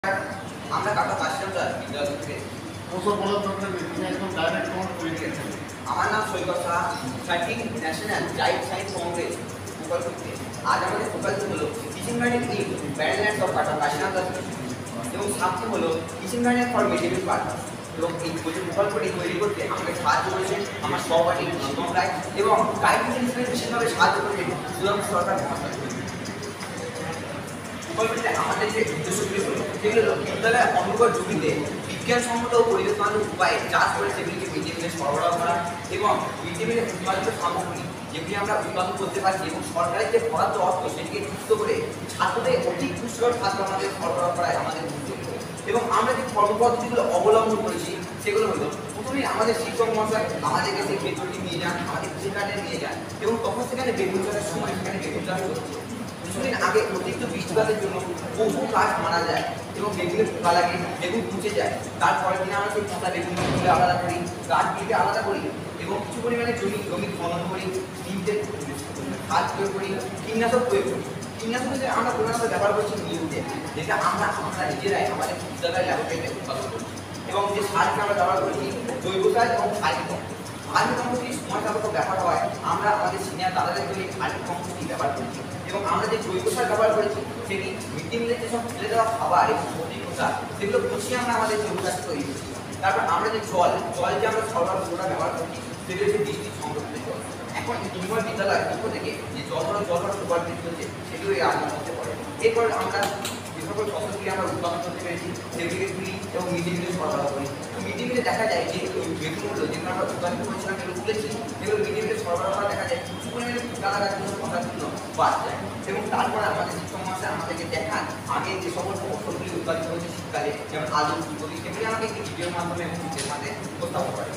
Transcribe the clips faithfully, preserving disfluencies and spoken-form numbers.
আমরা কাকা কাশিয়ামদার বিদ্যালয় থেকে ওসব বলার দরকার নেই, তুমি একদম ডাইরেক্ট তোমার পরীক্ষা ছিল। আমার নাম Saikat Shah, thirteen national child science congress প্রকল্প থেকে। আজ আমাদের প্রকল্প হলো kitchen garden in badlands of Kaka Kashiyamdar এবং সাথে হলো kitchen garden for medical purpose. এবং এই প্রকল্পটি তৈরি করতে আমাকে সাহায্য করেছে আমার সহপাঠী শিবম রায় এবং গাইডেন্স হিসেবে বিশেষভাবে সাহায্য করেছে সুলভ সরকার মহাশয়। প্রকল্পটিতে আমাদের যে উদ্দেশ্যগুলি হলো সেগুলো হলো বিদ্যালয়ের অনুকূল জমিতে বিজ্ঞানসম্মত ও পরিবেশ বান্ধব উপায়ে চাষ করে সেগুলিকে মিড ডে মিলে সরবরাহ করা এবং মিড ডে মিলে উৎপাদিত সামগ্রী যেগুলি আমরা উৎপাদন করতে পারছি এবং সরকারের যে বরাদ্দ অর্থ সেটিকে যুক্ত করে ছাত্রদের অধিক পুষ্টিকর খাদ্য আমাদের সরবরাহ করায় আমাদের উদ্যোগ। এবং আমরা যে কর্মপদ্ধতিগুলো অবলম্বন করেছি সেগুলো হলো প্রথমেই আমাদের শিক্ষক মহাশয় আমাদেরকে সেই ক্ষেত্রটি নিয়ে যান, আমাদের কৃষি কার্ডে নিয়ে যান এবং তখন সেখানে বেগুন চাষের সময় সেখানে বেগুন চাষ হচ্ছে। কিছুদিন আগে অতিরিক্ত বৃষ্টিপাতের জন্য বহু গাছ মারা যায় এবং বেগুনে পোকা লাগে, বেগুন পচে যায়। তারপরের দিনে আমরা সেই পোকা বেগুনগুলো আলাদা করি, গাছগুলিকে আলাদা করি এবং কিছু পরিমাণে জমি জমি খনন করি, জমিতে সার প্রয়োগ করি, কীটনাশক প্রয়োগ করি। কীটনাশক হিসেবে আমরা প্রধানত ব্যবহার করছি নিউটে, যেটা আমরা আমরা নিজেরাই আমাদের বিদ্যালয় ল্যাবরেটরিতে উৎপাদন করছি। এবং যে সারকে আমরা ব্যবহার করছি জৈব সার এবং সাইড ভার্মি কম্পোস্টের সময় সাপেক্ষ ব্যাপার হয় আমরা আমাদের সিনিয়র দাদাদের জন্য ভার্মি কম্পোস্টই ব্যবহার করছি। এবং আমরা যে জৈব সার ব্যবহার করেছি সেটি মিড ডে মিলে যেসব ফেলে দেওয়া খাবার এবং সবজি খোসা সেগুলো পচিয়ে আমরা আমাদের জৈব সার তৈরি করছি। তারপর আমরা যে জল জল যে আমরা সরবরাহ ব্যবহার করছি সেগুলো হচ্ছে বৃষ্টির সংরক্ষিত জল। এখন নির্মল বিদ্যালয়ের পক্ষ থেকে যে জল জল জল প্রকল্পটি চলছে সেগুলো এই আলোচনা করতে পারে। এরপর আমরা যে সকল ফসলগুলি আমরা উৎপাদন করতে পেরেছি সেগুলিকে তুলি এবং মিড ডে মিলে সরবরাহ করি। মিড ডে মিলে দেখা যায় যে বেগুনগুলো যেগুলো আমরা উৎপাদন করেছিলাম যেগুলো তুলেছি সেগুলো মিড ডে মিলে সরবরাহ করা দেখা যায় কিছু পরিমাণে পোকা লাগার জন্য ফসার জন্য বাদ যায়। এবং তারপরে আমাদের শিক্ষক মহাশয় আমাদেরকে দেখান আগে যে সকল ফসলগুলি উৎপাদিত হয়েছে শীতকালে যেমন আলু ফুলকপি সেগুলি আমাকে একটি ভিডিওর মাধ্যমে এবং চিত্রের মাধ্যমে উপস্থাপন করে।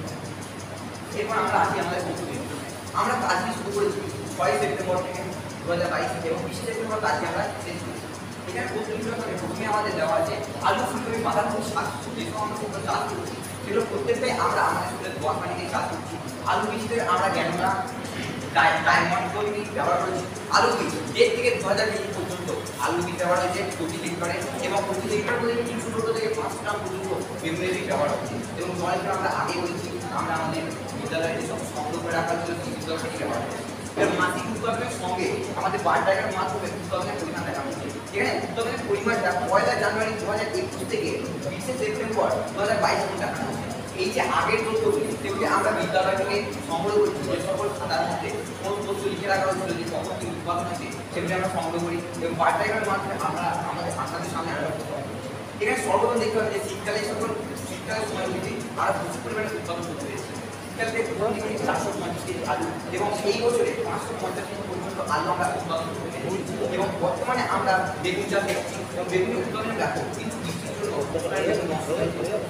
এরপর আমরা আসি আমাদের প্রস্তুতি। আমরা কাজটি শুরু করেছি ছয় সেপ্টেম্বর থেকে দু হাজার বাইশ এবং বিশে সেপ্টেম্বর কাজটি আমরা শেষ করেছি। এখানে প্রস্তুতিগুলো প্রথমে আমাদের দেওয়া আছে আলু ফুলকপি বাঁধাকপি শাক যেসব আমরা সেগুলো চাষ করছি সেগুলো প্রত্যেকটাই আমরা আমাদের স্কুলের দোয়া পানিতে চাষ করছি। আলু বীজতে আমরা গ্যানোলা ডায়মন্ড তৈরি ব্যবহার করেছি। আলু বীজ দেড় থেকে দু হাজার কেজি পর্যন্ত আলু বীজ ব্যবহার হয়েছে প্রতি হেক্টরে এবং প্রতি হেক্টর থেকে তিনশো ছোটো থেকে পাঁচশো গ্রাম পর্যন্ত বেগুনের বীজ ব্যবহার হচ্ছে। এবং জলকে আমরা আগে বলেছি আমরা আমাদের বিদ্যালয়ে যেসব সংগ্রহ করে রাখার জন্য বিদ্যালয় থেকে ব্যবহার করছি। এবং মাসিক উৎপাদনের সঙ্গে আমাদের বার টাকার মাধ্যমে উৎপাদনের পরিমাণ দেখা হচ্ছে। এখানে উৎপাদনের পরিমাণটা পয়লা জানুয়ারি দু হাজার একুশ থেকে বিশে সেপ্টেম্বর দু হাজার বাইশ দেখা হচ্ছে। এই যে আগের তথ্যগুলি সেগুলি আমরা বিদ্যালয় থেকে সংগ্রহ করছি যে সকল খাতার মধ্যে কোন তথ্য লিখে রাখা হয়েছিল যে কখন কি উৎপাদন হচ্ছে সেগুলি আমরা সংগ্রহ করি এবং বার টাকার মাধ্যমে আমরা আমাদের আপনাদের সামনে আমরা এখানে সর্বপ্রথম দেখতে পাচ্ছি যে শীতকালে সকল শীতকালের সময়গুলিতে আমরা প্রচুর পরিমাণে উৎপাদন করতে পেরেছি। শীতকালে চারশো পঞ্চাশ কেজি আলু এবং এই বছরে পাঁচশো পঞ্চাশ কেজি পর্যন্ত আলু আমরা উৎপাদন করতে পেরেছি। এবং বর্তমানে আমরা বেগুন চাষ দেখছি এবং বেগুনের উৎপাদনের ব্যাপক কিন্তু বৃষ্টির জন্য নষ্ট হয়ে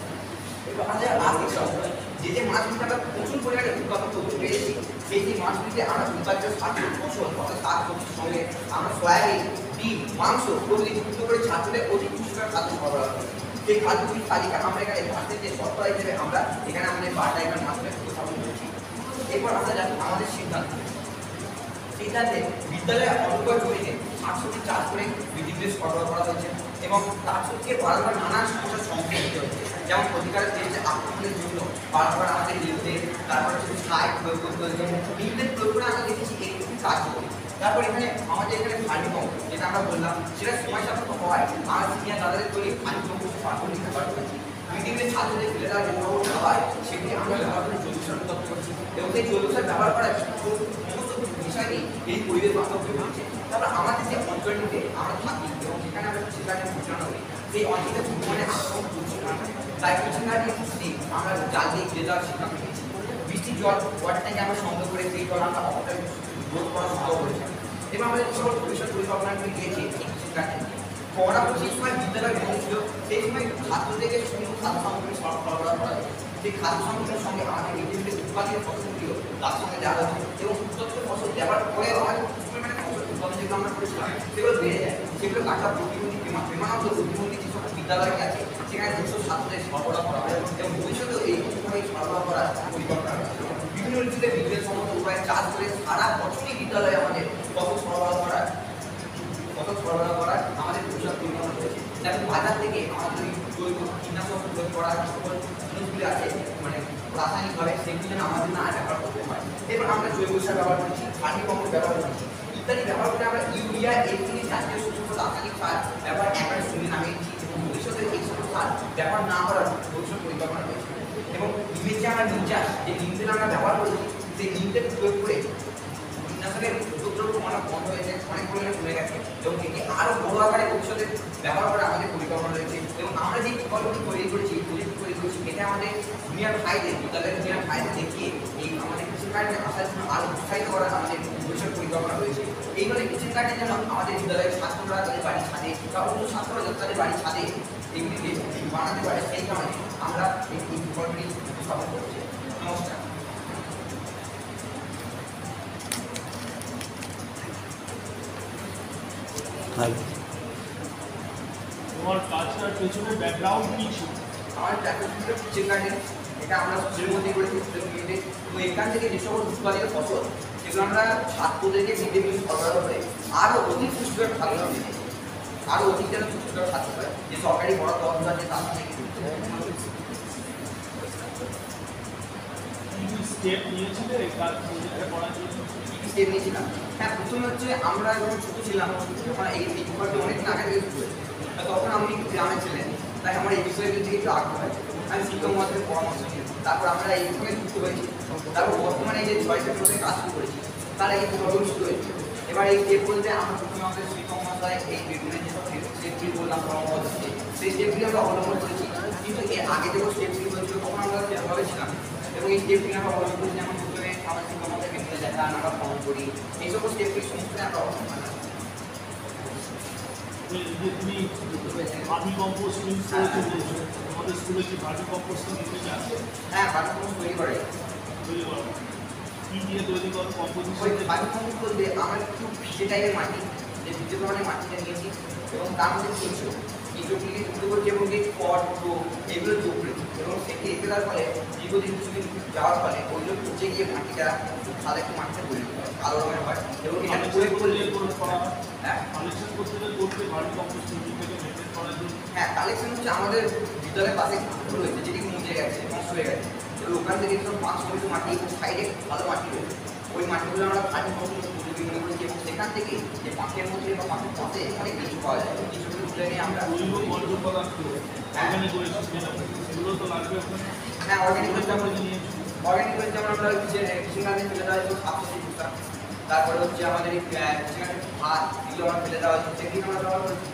আমাদের আর্থিক সমস্যা যে যে মাছগুলিতে আমরা প্রচুর পরিমাণে উৎপাদন করতে পেরেছি সেই যে মাছগুলিতে আমরা উৎপাদিত শাকের ফসল অর্থাৎ শাক সবজির সঙ্গে আমরা সয়াবিন ডিম মাংস প্রভৃতি যুক্ত করে ছাত্রদের অধিক পুষ্টিকর খাদ্য সরবরাহ করি। সেই খাদ্যগুলির তালিকা আমরা এখানে ভারতের যে শর্করা হিসেবে আমরা এখানে আমাদের বাটাইকার মাধ্যমে উপস্থাপন করেছি। এরপর আমরা জানি আমাদের সিদ্ধান্ত সিদ্ধান্তে বিদ্যালয়ে অনুকূল জমিতে শাকসবজি চাষ করে বিদ্যুৎ সরবরাহ করা হয়েছে এবং তার সঙ্গে বারবার নানান সমস্যার সম্মুখীন হতে হচ্ছে। যেমন প্রতিকারের যে আক্রমণের জন্য বারবার আমাদের নিউজে তারপরে শুধু সার প্রয়োগ করতে হয়েছে নিউজের প্রয়োগ করে আমরা দেখেছি এরকম কাজ করি। তারপর এখানে আমাদের এখানে ভার্মি কম্পোস্ট যেটা আমরা বললাম সেটা সময় সাপেক্ষ হওয়ায় আমরা সিনিয়র দাদাদের তৈরি ভার্মি কম্পোস্ট প্রাথমিক ব্যবহার করেছি। মিডিয়ামে ছাত্রদের ফেলে দেওয়া যে খাবার সেগুলি আমরা ব্যবহার করে জৈব সার উৎপাদন করছি এবং সেই জৈব সার ব্যবহার করার সমস্ত বিষয় নিয়ে এই পরিবেশ বান্ধব হয়ে উঠছে। তারপর আমাদের যে অঞ্চলটিতে আমরা থাকি এবং সেখানে আমরা কৃষিকাজে পরিচালনা করি সেই অঞ্চলে মানে আক্রমণ করছি না তাই কৃষিকাজে আমরা জাল দিয়ে ঘিরে দেওয়ার সিদ্ধান্ত নিয়েছি। বৃষ্টির জল ওয়াটারটাকে আমরা সংগ্রহ করে সেই জল আমরা অপটাই রোধ করা সম্ভব করেছি এবং আমাদের যে সকল ভবিষ্যৎ পরিকল্পনাগুলি দিয়েছি এই কৃষিকাজে পরবর্তী সময় বিদ্যালয় বন্ধ ছিল সেই সময় ছাত্রদেরকে সুন্দর খাদ্য সামগ্রী সরবরাহ করা হয়। সেই খাদ্য সামগ্রীর সঙ্গে আমাদের নিজেদের উৎপাদিত ফসলগুলিও তার সঙ্গে দেওয়া হচ্ছে এবং উৎপাদিত ফসল দেওয়ার পরে আমাদের পরিমাণে ফসল উৎপাদন যেগুলো আমরা করেছিলাম সেগুলো বেড়ে যায়। সেগুলো কাটা প্রতিবন্ধী বিমানবন্দর প্রতিবন্ধী যে সকল বিদ্যালয় আছে সেখানে দুশো ছাত্রদের সরবরাহ করা হয় এবং ভবিষ্যতেও এইভাবে সরবরাহ করার পরিকল্পনা রয়েছে। বিভিন্ন ঋতুতে বিজ্ঞানসম্মত উপায়ে চাষ করে সারা বছরই বিদ্যালয়ে আমাদের ফসল সরবরাহ করার ফসল সরবরাহ করার আমাদের ভবিষ্যৎ পরিকল্পনা রয়েছে। দেখো বাজার থেকে আমাদের জৈব কীটনাশক প্রয়োগ করা সকল জিনিসগুলি আছে মানে রাসায়নিকভাবে সেগুলি যেন আমাদের না ব্যবহার করতে হয়। এবার আমরা জৈব সার ব্যবহার করছি, পানি কম্পোস্ট ব্যবহার করছি ইত্যাদি ব্যবহার করে আমরা ইউরিয়া এটি জাতীয় সমস্ত রাসায়নিক সার ব্যবহার একবারে শুনে নামিয়েছি এবং ভবিষ্যতে এই সমস্ত সার ব্যবহার না করার ভবিষ্যৎ পরিকল্পনা রয়েছে। এবং ডিমের যে আমরা নিম চাষ যে নিম তেল আমরা ব্যবহার করেছি সেই নিম তেল প্রয়োগ করে কীটনাশকের উপদ্রব অনেক বন্ধ হয়েছে, অনেক পরিমাণে কমে গেছে এবং এটি আরও বড় আকারে ভবিষ্যতে ব্যবহার করা আমাদের পরিকল্পনা রয়েছে। এবং আমরা যে প্রকল্পটি তৈরি করেছি প্রজেক্ট তৈরি করেছি এটা আমাদের দুনিয়ার ফাইদে বিদ্যালয়ের দুনিয়ার ফাইদে দেখিয়ে এই আমাদের কিচেন গার্ডেনে আসার জন্য আরও উৎসাহিত করার আমাদের ভবিষ্যৎ পরিকল্পনা রয়েছে। এইভাবে কিচেন গার্ডেন যেন আমাদের বিদ্যালয়ের ছাত্ররা তাদের বাড়ির ছাদে বা অন্য ছাত্ররা যাতে তাদের বাড়ির ছাদে এগুলিকে বানাতে পারে সেই কারণে আমরা এই প্রকল্পটি স্থাপন করছি। নমস্কার। তোমার কাজটার পেছনে ব্যাকগ্রাউন্ড কি ছিল? আমার চাকরি কিচেন গার্ডেন এটা আমরা সুযোগ মধ্যে করেছি সুযোগ মিলে এবং এখান থেকে যে সকল উৎপাদিত ফসল সেগুলো আমরা ছাত্রদেরকে মিড ডে মিল সরবরাহ করে আরও অধিক পুষ্টিকর খাদ্য দিতে আরও অধিক যেন পুষ্টিকর খাদ্য হয় যে সরকারি বড় দপ্তর আছে তার থেকে স্টেপ নিয়েছিলে কাজ করার জন্য? স্টেপ নিয়েছিলাম। হ্যাঁ, প্রথমে হচ্ছে আমরা যখন ছোটো ছিলাম যখন এই এই ব্যাপারটি অনেকদিন আগে থেকে শুরু হয়েছে তখন আমি একটু গ্রামে ছিলেন তাই আমার এই বিষয়ের দিকে একটু আগ্রহ আছে। আমি শিক্ষক মহাশয়ের পরামর্শ নিই, তারপর আমরা এইখানে যুক্ত হয়েছি। তারপর বর্তমানে এই যে ছয় সেপ্টেম্বরে কাজ শুরু করেছি তারা এই প্রকল্প শুরু হয়েছে। এবার এই স্টেপ বলতে আমরা প্রথমে আমাদের শিক্ষক মহাশয় এই বিভিন্ন যেসব স্টেপগুলি বললাম পরামর্শ দিচ্ছে সেই স্টেপগুলি আমরা অবলম্বন করেছি। কিন্তু এর আগে যেগুলো স্টেপগুলি হয়েছিল তখন আমরা সেভাবে ছিলাম এবং এই স্টেপগুলি আমরা অবলম্বন করেছি। যেমন প্রথমে আমার শিক্ষক মহাশয়কে মিলে যায় তার আমরা ফর্ম করি এই সকল স্টেপগুলি সমস্ত আমরা অবলম্বন করি। তুমি ভার্মি কম্পোস্ট ইউজ করেছো বলছো, আমাদের স্কুলে কি ভার্মি কম্পোস্ট নিতে আছে? হ্যাঁ, ভার্মি কম্পোস্ট তৈরি করে তৈরি করো কী দিয়ে তৈরি করো কম্পোজিশন? ভার্মি কম্পোস্ট বলতে আমরা একটু ভিজে টাইপের মাটি যে ভিজে ধরনের মাটিটা নিয়েছি এবং তার মধ্যে কেঁচো কেঁচোগুলিকে যুক্ত করছি এবং যে খড় তো এগুলো যোগ করেছি এবং সেটি রেখে দেওয়ার ফলে দীর্ঘদিন কিছুদিন যাওয়ার ফলে ওইগুলো পচে গিয়ে মাটিটা খুব ভালো একটু মাটিটা তৈরি হয় ভালো রকমের হয় এবং এটা প্রয়োগ করলে করা হয়। হ্যাঁ, কালেকশন করতে গেলে করতে ভার্মি কম্পোস্ট থেকে মেনটেন করার জন্য হ্যাঁ কালেকশন হচ্ছে আমাদের বিদ্যালয়ের পাশে পুকুর রয়েছে যেটি মুজে গেছে নষ্ট হয়ে গেছে এবং ওখান থেকে সব পাঁচ ছয়শো মাটি এবং সাইডে ভালো মাটি রয়েছে ওই মাটিগুলো আমরা ভার্মি কম্পোস্ট উপযোগী মনে করেছি এবং সেখান থেকে যে পাঁকের মধ্যে বা পাঁকের পথে অনেক কিছু পাওয়া যায় ওই কিছুগুলো তুলে নিয়ে আমরা জৈব বর্জ্য পদার্থ অর্গানিক ওয়েস্ট সেগুলো তো লাগবে ওখানে। হ্যাঁ, অর্গানিক ওয়েস্ট আমরা নিয়েছি অর্গানিক ওয়েস্ট যেমন আমরা কৃষিকাজে ফেলে দেওয়া হয়েছে সাতশো ভুট্টা, তারপরে হচ্ছে আমাদের এই কৃষিকাজের ভাত এগুলো আমরা ফেলে দেওয়া হয়েছে সেগুলো আমরা ব্যবহার করছি।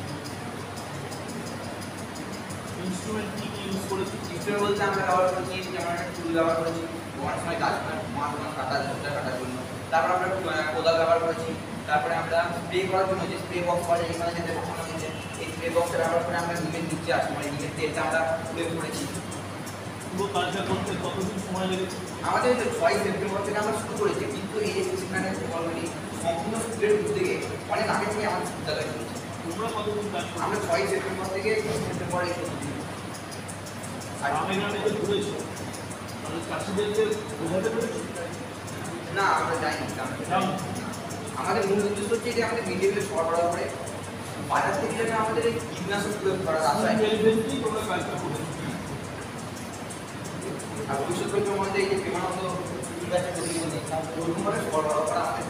ইনস্ট্রুমেন্ট কি কি ইউজ করেছি? ইনস্ট্রুমেন্ট বলতে আমরা ব্যবহার করছি যেমন একটা টুল ব্যবহার করেছি অনেক সময় গাছ মাছ মাছ কাটা ঝোঁটা কাটার জন্য, তারপর আমরা কোদাল ব্যবহার করেছি, তারপরে আমরা স্প্রে করার জন্য যে স্প্রে বক্স পাওয়া যায় এখানে যেতে কখনো নিচে এই স্প্রে বক্সটা ব্যবহার করে আমরা নিমের নিচে আসি মানে নিমের তেলটা আমরা প্রয়োগ করেছি। পুরো কাজটা করতে কতদিন সময় লেগেছে? আমাদের ছয় সেপ্টেম্বর থেকে আমরা শুরু করেছি কিন্তু এই যে কৃষিকাজের প্রকল্পটি সম্পূর্ণ সূত্রের দিকে অনেক আগে থেকে আমাদের বিদ্যালয় চলছে। তোমরা কতদিন কাজ করো? আমরা ছয় সেপ্টেম্বর থেকে সেপ্টেম্বর এই আর গ্রামে গ্রামে যে ঘুরেছো তাহলে চাষিদেরকে বোঝাতে পেরেছো? না, আমরা যাইনি গ্রামে। আমাদের মূল উদ্দেশ্য হচ্ছে যে আমাদের মিড ডে মিল সরবরাহ করে বাজার থেকে যেন আমাদের এই কীটনাশক প্রয়োগ করা রাসায়নিক তোমরা কাজটা করেছো। আর ভবিষ্যৎ প্রজন্মের মধ্যে এই যে প্রেমানন্দ গাছের প্রতিযোগিতা ওরকমভাবে সরবরাহ করা আমাদের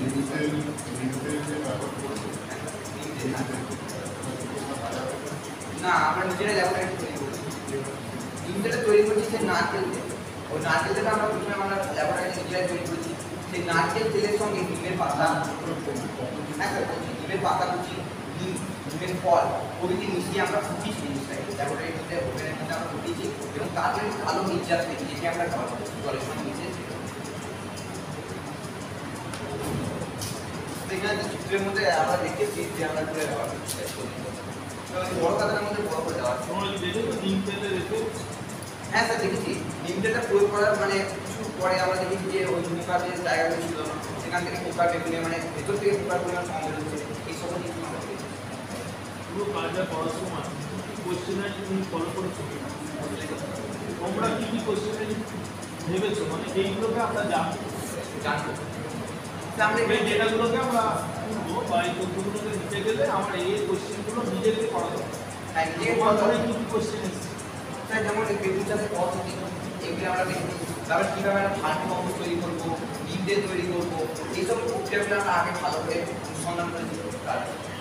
না, আমরা নিজেরাই ল্যাবরেটরি তৈরি করছি। ইন্টারটা তৈরি করছি সেই নারকেল তেল, ওই নারকেল তেলটা আমরা প্রথমে আমরা ল্যাবরেটরি নিজেরাই তৈরি করছি। সেই নারকেল তেলের সঙ্গে নিমের পাতা, হ্যাঁ স্যার বলছি নিমের পাতা কুচি, নিম নিমের ফল প্রভৃতি মিশিয়ে আমরা ফুটিয়েছি জিনিসটাকে ল্যাবরেটরির মধ্যে ওভেনের মধ্যে আমরা ফুটিয়েছি এবং তারপরে ভালো নির্যাস পেয়েছি যেটি আমরা খাবার করছি জলের সঙ্গে মিশিয়ে সেখানে চিত্রের মধ্যে আমরা দেখেছি যে আমরা করে ব্যবহার করছি বড় কাতারের মধ্যে বড় করে দেওয়া। তোমরা কি দেখেছো নিম তেলে রেখে? হ্যাঁ স্যার দেখেছি, নিম তেলটা প্রয়োগ করার মানে কিছু পরে আমরা দেখেছি যে ওই পোকার যে জায়গাগুলো ছিল সেখান থেকে পোকার বেগুনে মানে ভেতর থেকে পোকার পরিমাণ কম বেরোচ্ছে এই সকল জিনিস আমরা দেখেছি। পুরো কাজটা করার সময় কোয়েশ্চেনারি তুমি ফলো করেছো? তোমরা কি কি কোয়েশ্চেনারি ভেবেছো মানে এইগুলোকে আমরা জানবো জানবো আমরা এই ডেটাগুলোকে আমরা শুনবো বা এই তথ্যগুলোকে নিতে গেলে আমরা এই কোয়েশ্চেনগুলো নিজেদেরকে করা দরকার। হ্যাঁ নিজেকে তারপরে কি কি কোশ্চেন এসেছে? স্যার যেমন এই বেগুন চাষের পদ্ধতি এগুলি আমরা দেখি, তারপর কীভাবে আমরা ভার্মি কম্পোস্ট তৈরি করবো, ডিম দিয়ে তৈরি করবো, এইসব প্রক্রিয়াগুলো আমরা আগে ভালো করে অনুসন্ধান করে দিতে পারি।